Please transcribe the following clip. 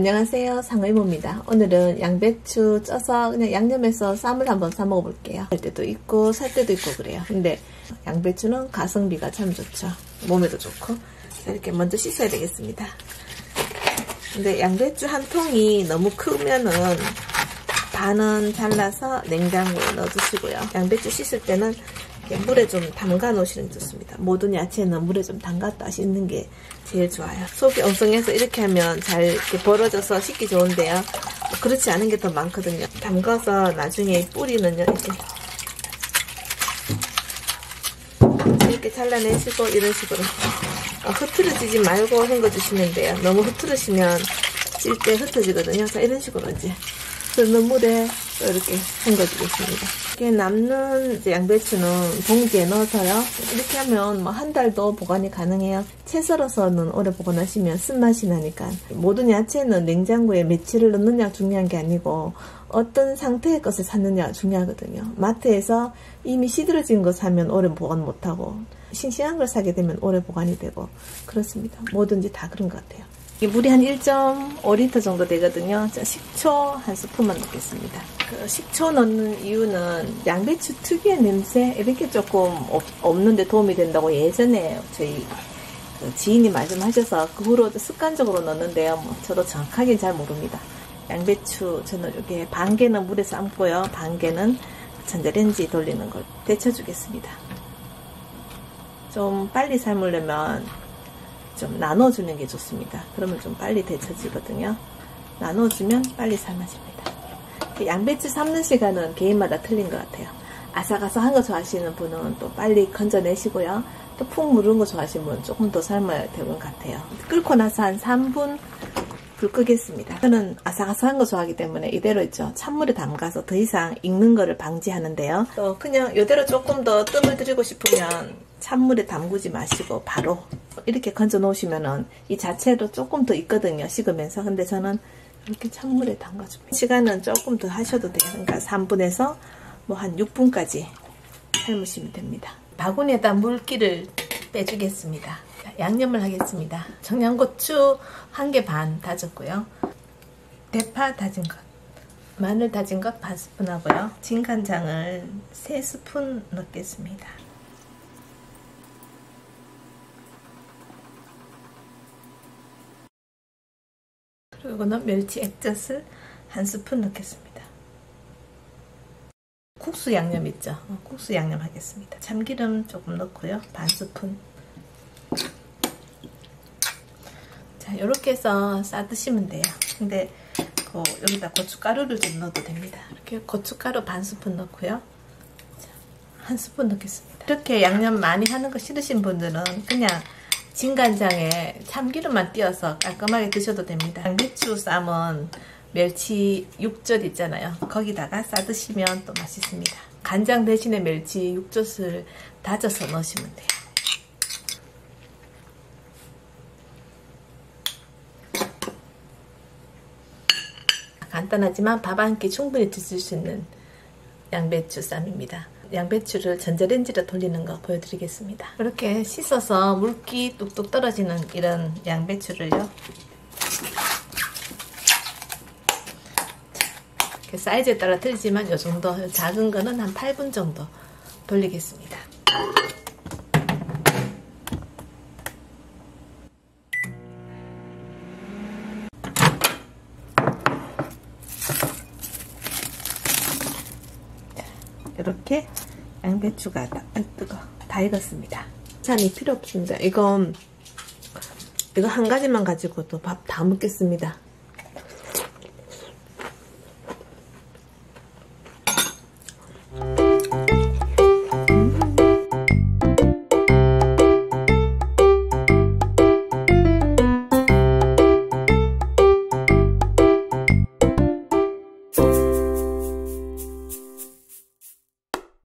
안녕하세요, 상의모입니다. 오늘은 양배추 쪄서 그냥 양념해서 쌈을 한번 싸 먹어볼게요. 살 때도 있고 살 때도 있고 그래요. 근데 양배추는 가성비가 참 좋죠. 몸에도 좋고. 이렇게 먼저 씻어야 되겠습니다. 근데 양배추 한 통이 너무 크면은 반은 잘라서 냉장고에 넣어두시고요. 양배추 씻을 때는 물에 좀 담가 놓으시는 게 좋습니다. 모든 야채는 물에 좀 담갔다 씻는 게 제일 좋아요. 속이 엉성해서 이렇게 하면 잘 이렇게 벌어져서 씻기 좋은데요. 그렇지 않은 게 더 많거든요. 담가서 나중에 뿌리는요, 이렇게 잘라내시고 이런 식으로 흐트러지지 말고 헹궈주시면 돼요. 너무 흐트러지면 찔 때 흩어지거든요. 자, 이런 식으로 이제 끓는 물에 또 이렇게 헹궈주겠습니다. 이렇게 남는 이제 양배추는 봉지에 넣어서요. 이렇게 하면 뭐 한 달도 보관이 가능해요. 채 썰어서는 오래 보관하시면 쓴맛이 나니까. 모든 야채는 냉장고에 며칠을 넣느냐 중요한 게 아니고 어떤 상태의 것을 샀느냐 중요하거든요. 마트에서 이미 시들어진 거 사면 오래 보관 못하고 싱싱한 걸 사게 되면 오래 보관이 되고 그렇습니다. 뭐든지 다 그런 것 같아요. 물이 한 1.5리터 정도 되거든요. 자, 식초 한 스푼만 넣겠습니다. 그 식초 넣는 이유는 양배추 특유의 냄새 이렇게 조금 없는데 도움이 된다고 예전에 저희 지인이 말씀하셔서 그 후로 습관적으로 넣는데요. 뭐 저도 정확하게 잘 모릅니다. 양배추 저는 이렇게 반 개는 물에 삶고요. 반 개는 전자레인지 돌리는 걸 데쳐주겠습니다. 좀 빨리 삶으려면 좀 나눠주는 게 좋습니다. 그러면 좀 빨리 데쳐지거든요. 나눠주면 빨리 삶아집니다. 양배추 삶는 시간은 개인마다 틀린 것 같아요. 아삭아삭한 거 좋아하시는 분은 또 빨리 건져내시고요. 또 푹 무른 거 좋아하시는 분은 조금 더 삶아야 될 것 같아요. 끓고 나서 한 3분 불 끄겠습니다. 저는 아삭아삭한 거 좋아하기 때문에 이대로 있죠. 찬물에 담가서 더 이상 익는 거를 방지하는데요. 또 그냥 이대로 조금 더 뜸을 들이고 싶으면 찬물에 담그지 마시고 바로 이렇게 건져 놓으시면은 이 자체로 조금 더 익거든요. 식으면서. 근데 저는 이렇게 찬물에 담가줍니다. 시간은 조금 더 하셔도 돼요. 그러니까 3분에서 뭐 한 6분까지 삶으시면 됩니다. 바구니에다 물기를 빼주겠습니다. 양념을 하겠습니다. 청양고추 1개 반 다졌고요. 대파 다진 것, 마늘 다진 것 반 스푼 하고요. 진간장을 3스푼 넣겠습니다. 그리고 이거는 멸치 액젓을 1스푼 넣겠습니다. 국수 양념 있죠? 국수 양념 하겠습니다. 참기름 조금 넣고요. 반 스푼. 자, 이렇게 해서 싸 드시면 돼요. 근데 여기다 고춧가루를 좀 넣어도 됩니다. 이렇게 고춧가루 반 스푼 넣고요. 자, 1스푼 넣겠습니다. 이렇게 양념 많이 하는 거 싫으신 분들은 그냥 진간장에 참기름만 띄어서 깔끔하게 드셔도 됩니다. 양배추 쌈은 멸치 육젓 있잖아요. 거기다가 싸 드시면 또 맛있습니다. 간장 대신에 멸치 육젓을 다져서 넣으시면 돼요. 간단하지만 밥 한 끼 충분히 드실 수 있는 양배추 쌈입니다. 양배추를 전자레인지로 돌리는 거 보여드리겠습니다. 이렇게 씻어서 물기 뚝뚝 떨어지는 이런 양배추를요. 이렇게 사이즈에 따라 틀리지만 이 정도, 작은 거는 한 8분 정도 돌리겠습니다. 이렇게 양배추가 다 익었습니다. 찬이 필요 없습니다. 이거 한 가지만 가지고도 밥 다 먹겠습니다.